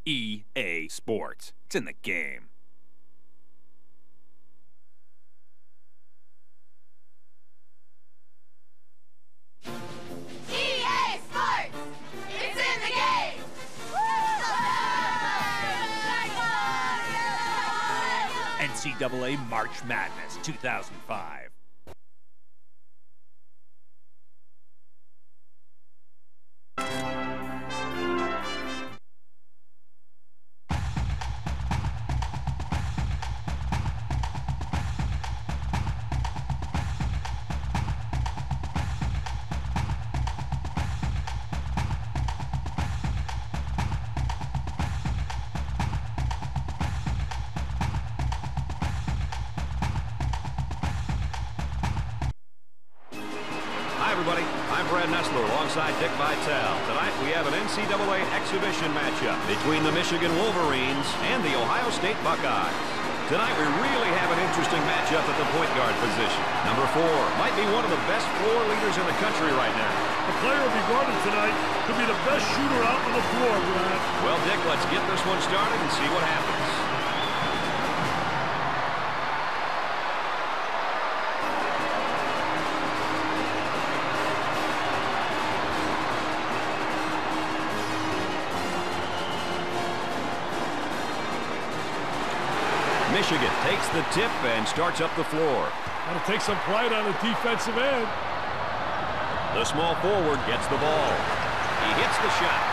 EA Sports. It's in the game. EA Sports! It's in the game! NCAA March Madness 2005. Alongside Dick Vitale. Tonight we have an NCAA exhibition matchup between the Michigan Wolverines and the Ohio State Buckeyes. Tonight we really have an interesting matchup at the point guard position. Number 4 might be one of the best floor leaders in the country right now. The player will be guarded tonight could be the best shooter out on the floor, Brad. Well, Dick, let's get this one started and see what happens. Michigan takes the tip and starts up the floor. That'll take some pride on the defensive end. The small forward gets the ball. He hits the shot.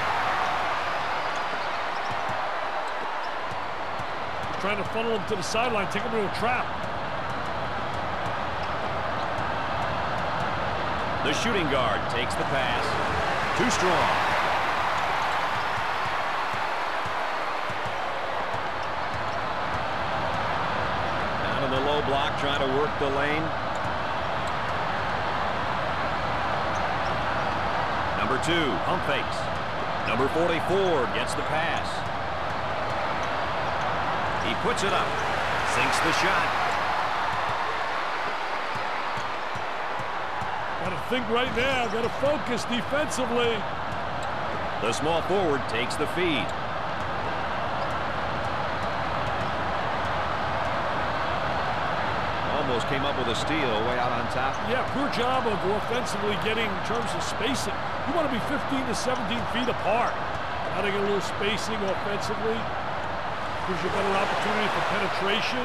Trying to funnel him to the sideline, take him into a trap. The shooting guard takes the pass. Too strong. Block trying to work the lane. Number 2, pump fakes. Number 44 gets the pass. He puts it up. Sinks the shot. Got to think right now. Got to focus defensively. The small forward takes the feed. Came up with a steal way out on top. Yeah, poor job of offensively getting in terms of spacing. You want to be 15 to 17 feet apart. How to get a little spacing offensively. Gives you a better opportunity for penetration.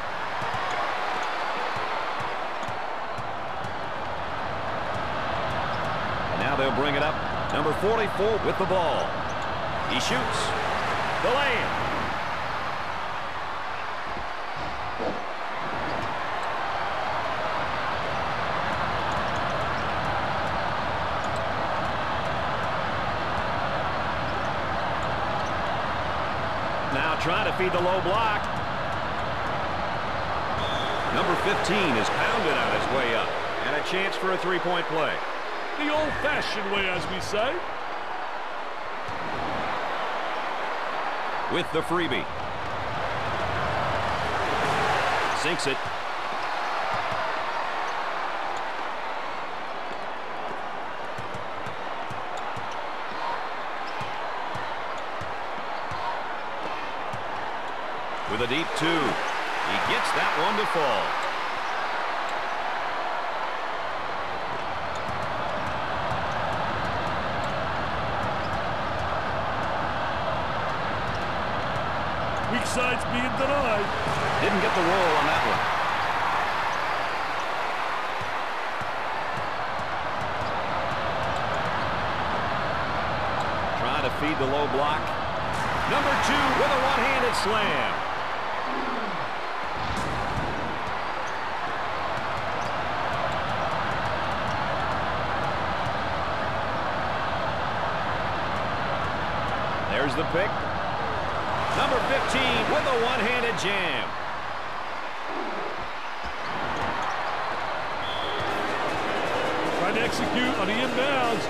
And now they'll bring it up. Number 44 with the ball. He shoots. The lay-in. Trying to feed the low block. Number 15 is pounded on his way up. And a chance for a three-point play. The old-fashioned way, as we say. With the freebie. Sinks it. With a deep 2. He gets that one to fall. Weak side's being denied. Didn't get the roll on that one. Trying to feed the low block. Number 2 with a one-handed slam. There's the pick. Number 15 with a one-handed jam. Trying to execute on the inbounds.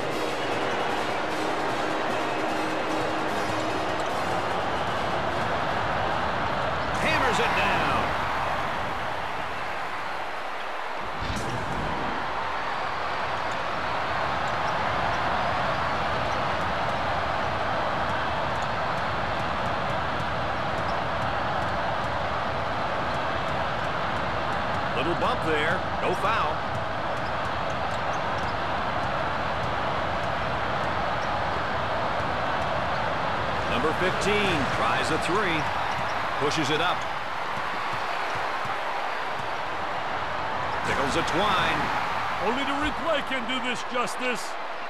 Hammers it down. Little bump there. No foul. Number 15 tries a three. Pushes it up. Tickles a twine. Only the replay can do this justice.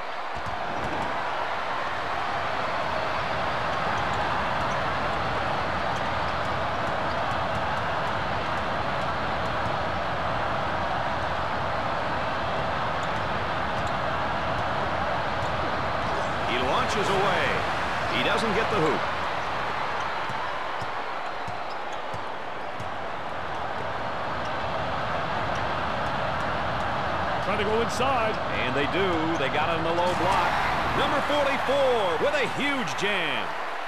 He launches away. He doesn't get the hoop. Trying to go inside. And they do. They got it on the low block. Number 44 with a huge jam.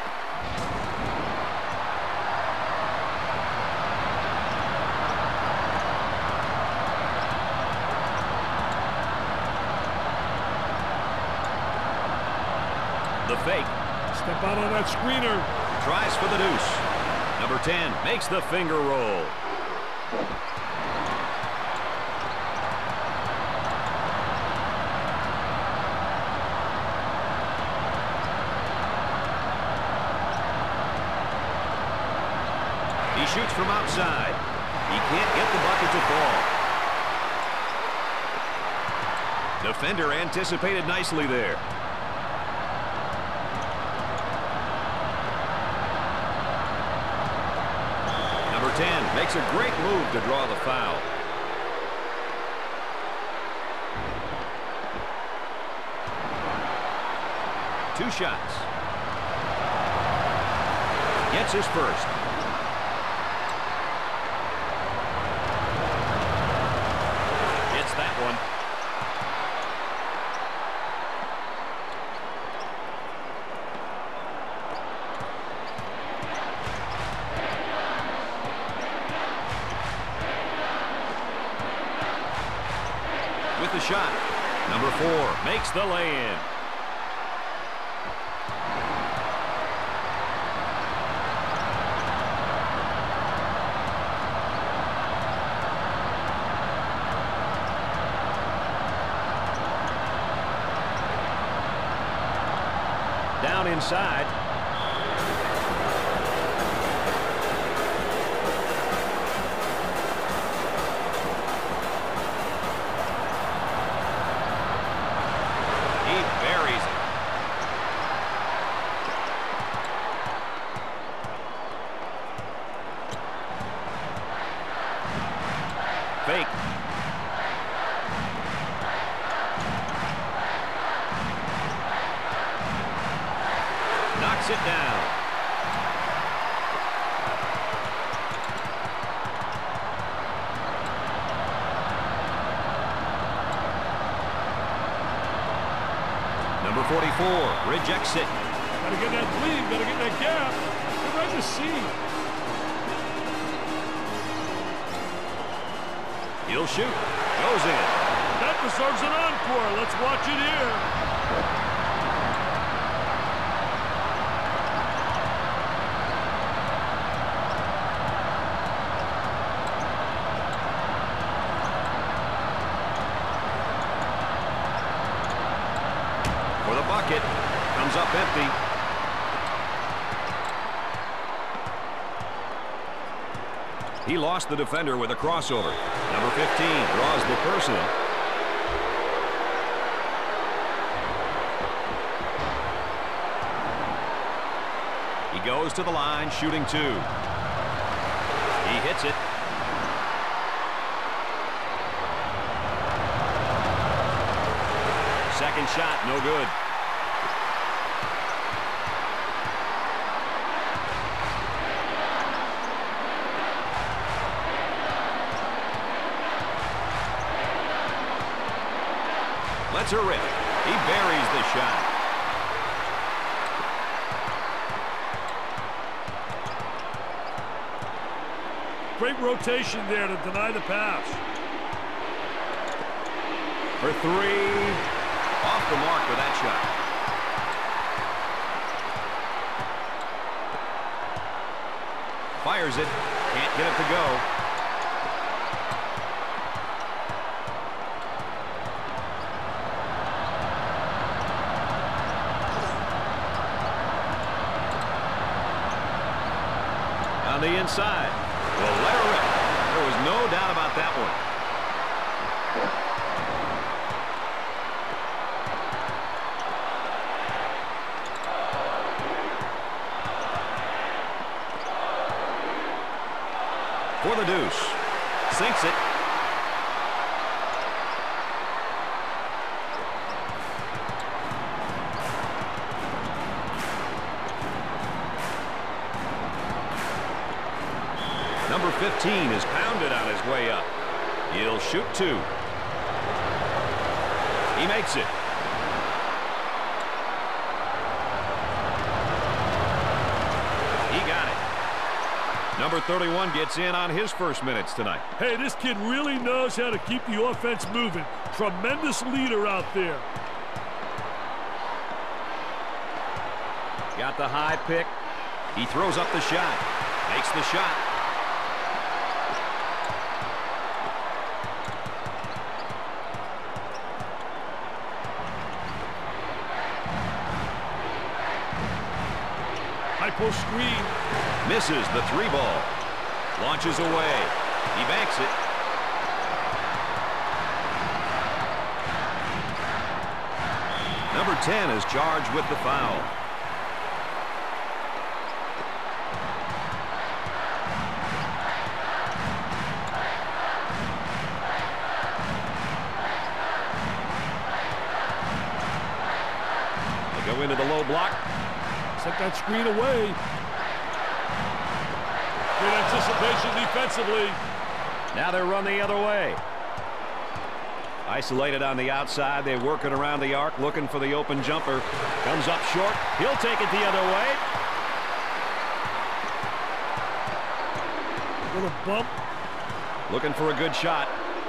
The fake. Step out on that screener. Tries for the deuce. Number 10 makes the finger roll. He shoots from outside. He can't get the bucket to fall. Defender anticipated nicely there. Number 10 makes a great move to draw the foul. Two shots. Gets his first. Hits that one. With the shot. Number 4 makes the lay-in. Down inside. He buries it. Fake. Knocks it down. Number 44 rejects it. Gotta get that lead, gotta get that gap. Get right to C. He'll shoot. Goes in. That deserves an encore. Let's watch it here. For the bucket. Comes up empty. He lost the defender with a crossover. Number 15 draws the personal. He goes to the line, shooting 2. He hits it. Second shot, no good. Lets her rip. He buries the shot. Great rotation there to deny the pass. For 3. Off the mark with that shot. Fires it. Can't get it to go. the inside. Well, let her rip. There was no doubt about that one. For the deuce. Sinks it. Number 15 is pounded on his way up. He'll shoot two. He makes it. He got it. Number 31 gets in on his first minutes tonight. Hey, this kid really knows how to keep the offense moving. Tremendous leader out there. Got the high pick. He throws up the shot. Makes the shot. High post screen. Misses the three ball. Launches away. He banks it. Number 10 is charged with the foul. They go into the low block. Set that screen away. Good anticipation defensively. Now they run the other way. Isolated on the outside. They're working around the arc, looking for the open jumper. Comes up short. He'll take it the other way. Little bump. Looking for a good shot.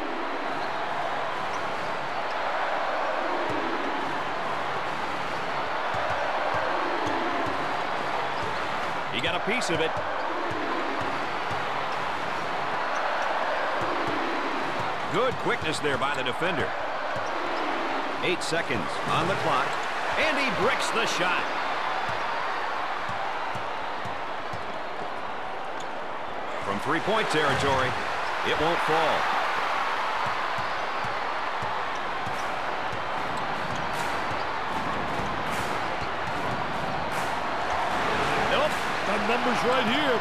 He got a piece of it. Good quickness there by the defender. 8 seconds on the clock, and he bricks the shot. From three-point territory, it won't fall. Got numbers right here.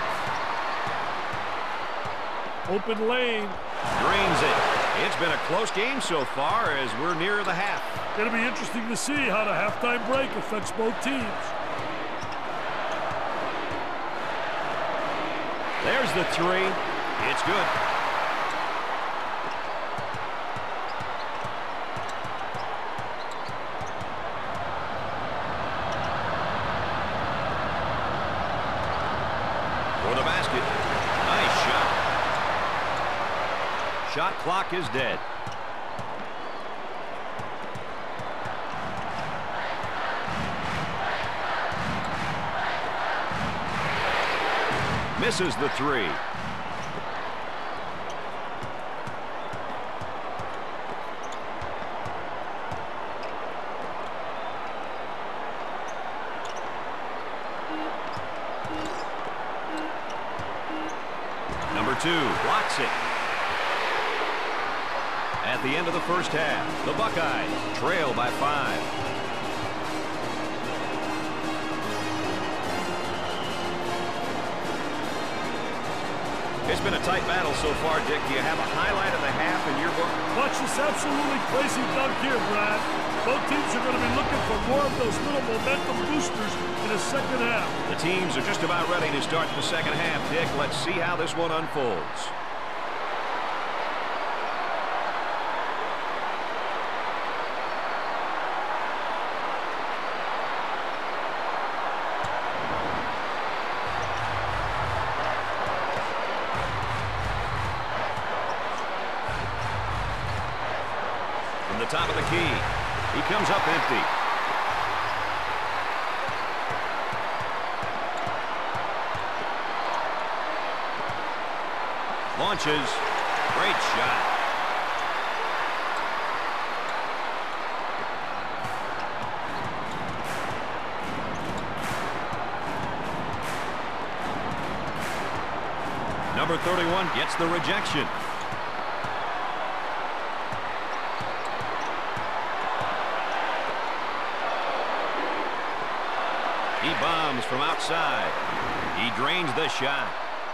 Open lane. Drains it. It's been a close game so far as we're near the half. Going to be interesting to see how the halftime break affects both teams. There's the three. It's good. For the basket. Nice shot. Shot clock is dead. Misses the three. Number 2 blocks it. At the end of the first half, the Buckeyes trail by 5. It's been a tight battle so far, Dick. Do you have a highlight of the half in your book? Watch this absolutely crazy dunk here, Brad. Both teams are going to be looking for more of those little momentum boosters in the second half. The teams are just about ready to start the second half, Dick. Let's see how this one unfolds. Top of the key. He comes up empty. Launches. Great shot. Number 31 gets the rejection. He bombs from outside. He drains the shot.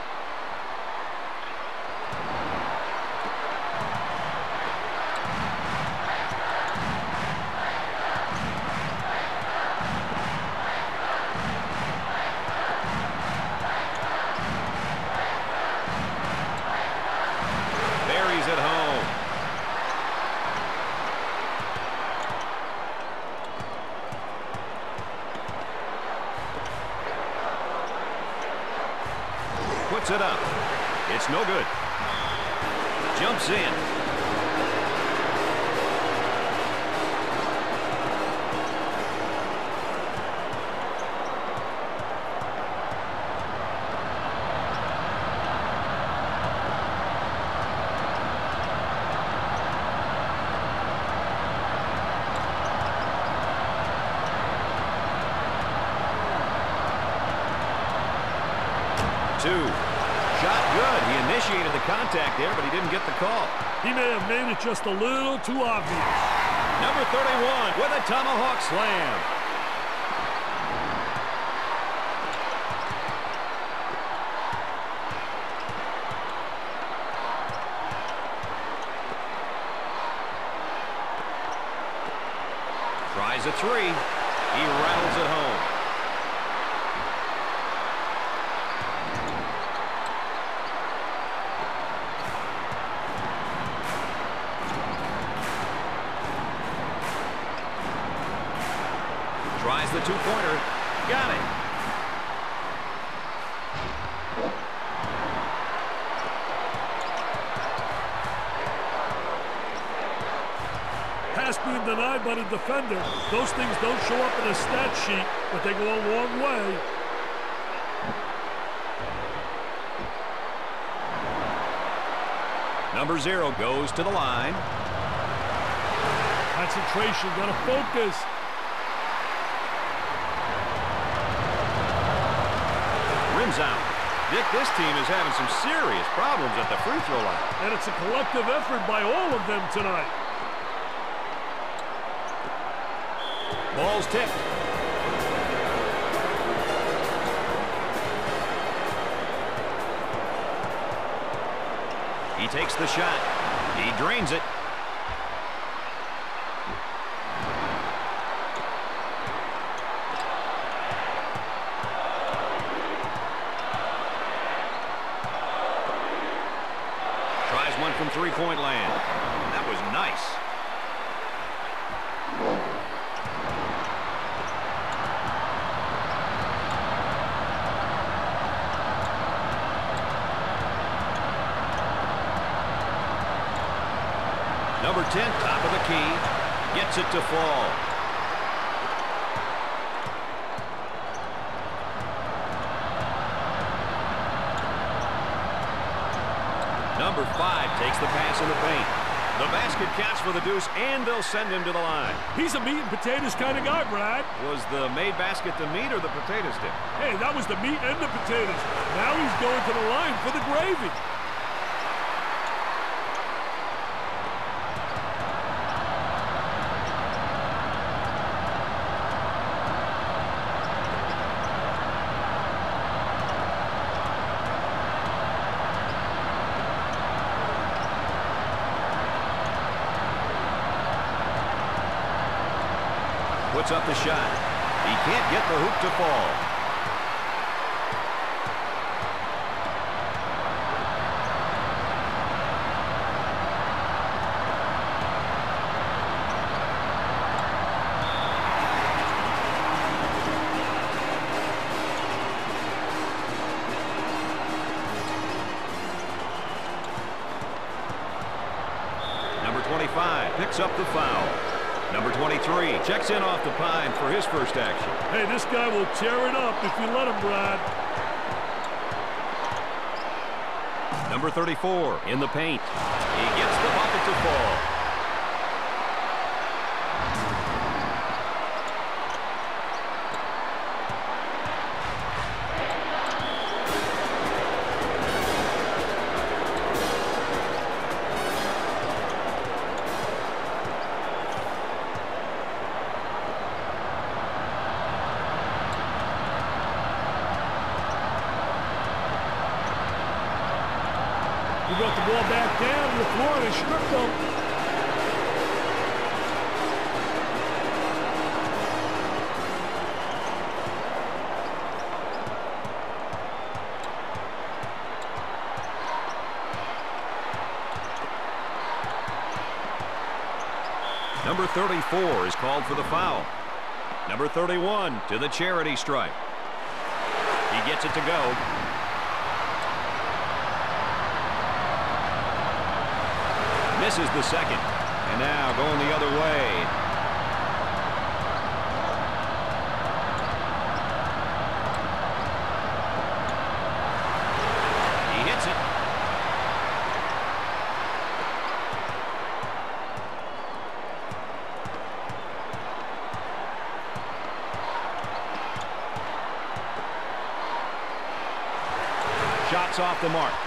Buries it home. Puts it up. It's no good. Jumps in. Shot good. He initiated the contact there, but he didn't get the call. He may have made it just a little too obvious. Number 31 with a tomahawk slam. Tries a three. He rattles it home. Tries the two-pointer. Got it. Pass being denied by the defender. Those things don't show up in a stat sheet, but they go a long way. Number 0 goes to the line. Concentration, gotta focus. Rims out. Dick, this team is having some serious problems at the free throw line. And it's a collective effort by all of them tonight. Ball's tipped. He takes the shot. He drains it. Tries one from three-point land. That was nice. Number 10, top of the key, gets it to fall. Number 5 takes the pass in the paint. The basket counts for the deuce, and they'll send him to the line. He's a meat and potatoes kind of guy, Brad. Was the made basket the meat or the potato stick? Hey, that was the meat and the potatoes. Now he's going to the line for the gravy. Puts up the shot. He can't get the hoop to fall. Number 25 picks up the foul. Number 23 checks in off the pine for his first action. Hey, this guy will tear it up if you let him, Brad. Number 34 in the paint. He gets the bucket to fall. on and stripped them. Number 34 is called for the foul. Number 31 to the charity stripe. He gets it to go. Misses the second. And now going the other way. He hits it. Shots off the mark.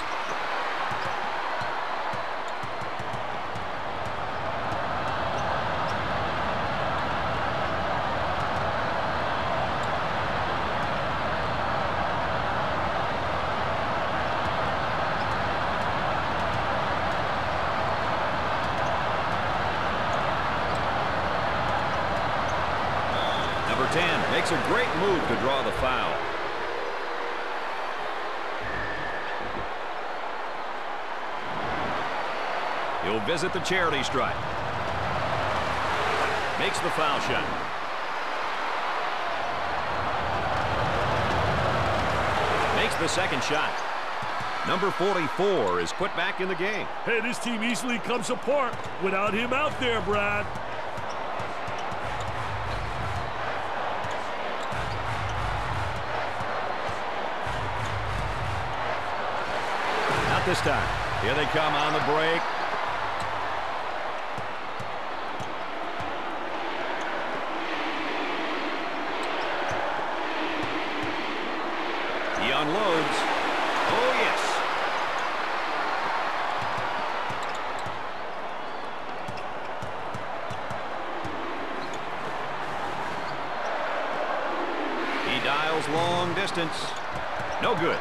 Number 10 makes a great move to draw the foul. He'll visit the charity stripe. Makes the foul shot. Makes the second shot. Number 44 is put back in the game. Hey, this team easily comes apart without him out there, Brad. Not this time. Here they come on the break. He unloads. Oh, yes. He dials long distance. No good.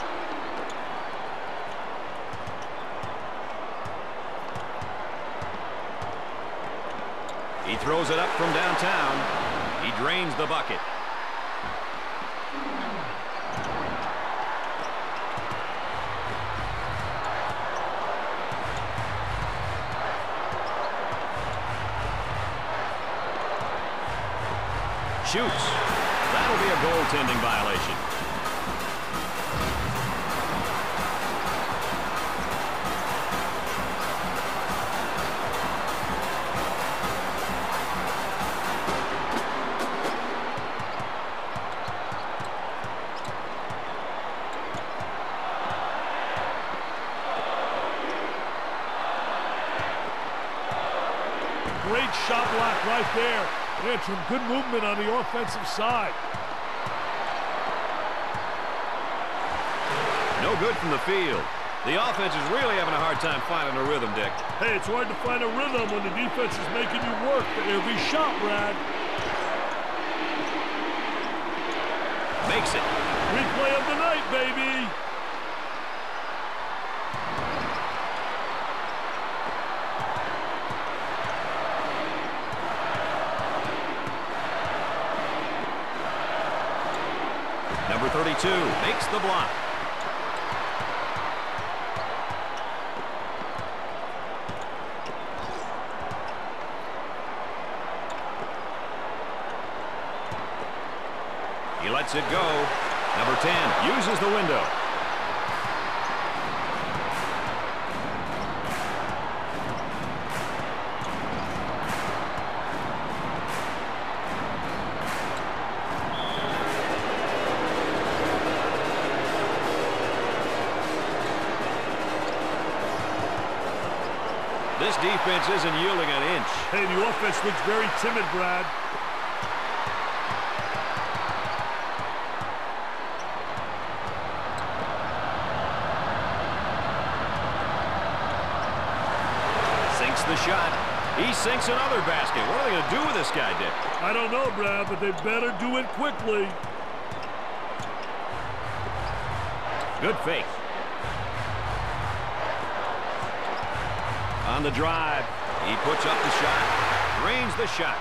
He throws it up from downtown. He drains the bucket. Shoots. That'll be a goaltending violation. Great shot block right there. They had some good movement on the offensive side. No good from the field. The offense is really having a hard time finding a rhythm, Dick. Hey, it's hard to find a rhythm when the defense is making you work for every shot, Brad. Makes it. Replay of the night, baby. Number 32 makes the block. He lets it go. Number 10 uses the window. This defense isn't yielding an inch. Hey, the offense looks very timid, Brad. Sinks the shot. He sinks another basket. What are they going to do with this guy, Dick? I don't know, Brad, but they better do it quickly. Good fake. On the drive, he puts up the shot, drains the shot.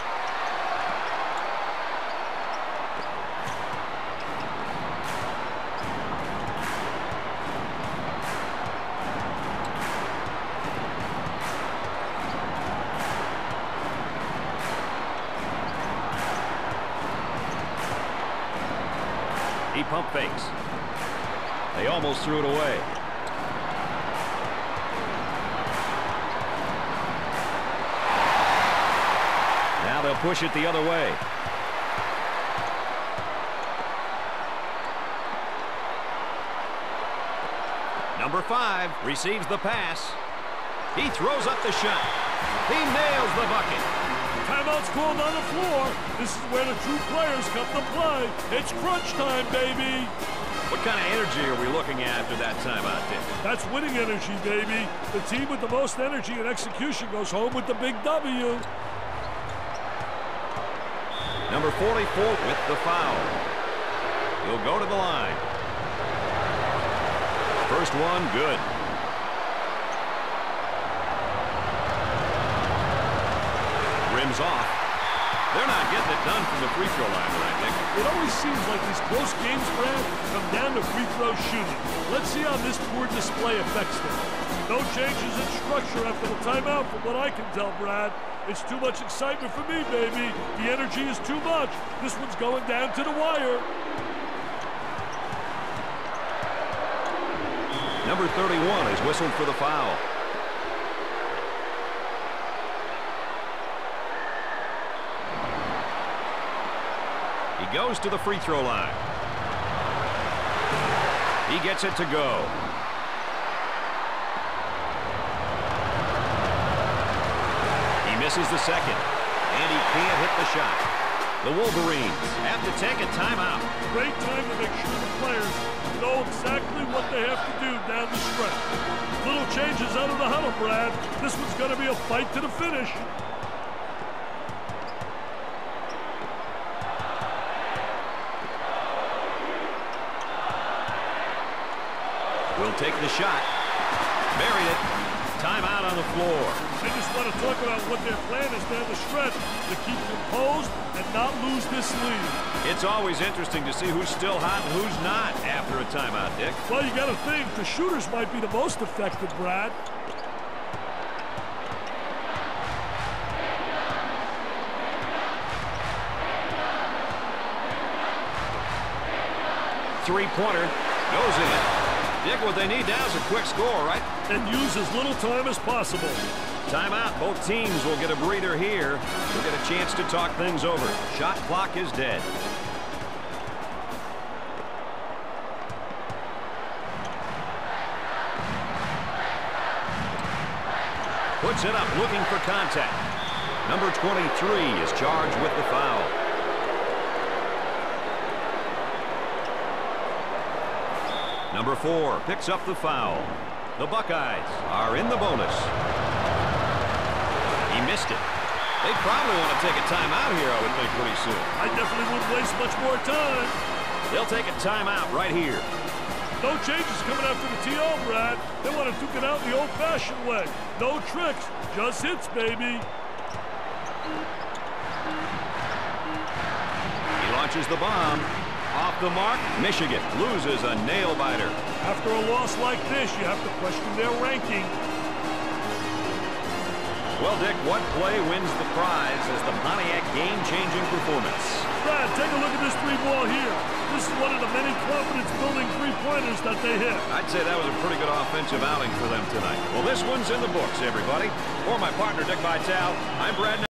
He pump fakes. They almost threw it away. Now they'll push it the other way. Number 5 receives the pass. He throws up the shot. He nails the bucket. Timeout's called on the floor. This is where the true players come to play. It's crunch time, baby. What kind of energy are we looking at after that timeout, Dick? That's winning energy, baby. The team with the most energy and execution goes home with the big W. Number 44 with the foul. He'll go to the line. First one, good. Rims off. They're not getting it done from the free throw line, I think. It always seems like these close games, Brad, come down to free throw shooting. Let's see how this poor display affects them. No changes in structure after the timeout from what I can tell, Brad. It's too much excitement for me, baby. The energy is too much. This one's going down to the wire. Number 31 is whistled for the foul. He goes to the free throw line. He gets it to go. He misses the second, and he can't hit the shot. The Wolverines have to take a timeout. Great time to make sure the players know exactly what they have to do down the stretch. Little changes out of the huddle, Brad. This one's going to be a fight to the finish. Will take the shot. Buried it. Timeout on the floor. They just want to talk about what their plan is down the stretch to keep composed and not lose this lead. It's always interesting to see who's still hot and who's not after a timeout, Dick. Well, you got to think the shooters might be the most effective, Brad. Three-pointer goes in. Dick, what they need now is a quick score, right? And use as little time as possible. Timeout. Both teams will get a breather here. We'll get a chance to talk things over. Shot clock is dead. Puts it up, looking for contact. Number 23 is charged with the foul. Number 4 picks up the foul. The Buckeyes are in the bonus. He missed it. They probably want to take a timeout here, I would think, pretty soon. I definitely wouldn't waste much more time. They'll take a timeout right here. No changes coming after the TO, Brad. They want to duke it out the old-fashioned way. No tricks, just hits, baby. He launches the bomb. Off the mark, Michigan loses a nail-biter. After a loss like this, you have to question their ranking. Well, Dick, what play wins the prize as the Pontiac game-changing performance? Brad, take a look at this three-ball here. This is one of the many confidence-building three-pointers that they hit. I'd say that was a pretty good offensive outing for them tonight. Well, this one's in the books, everybody. For my partner, Dick Vitale, I'm Brad.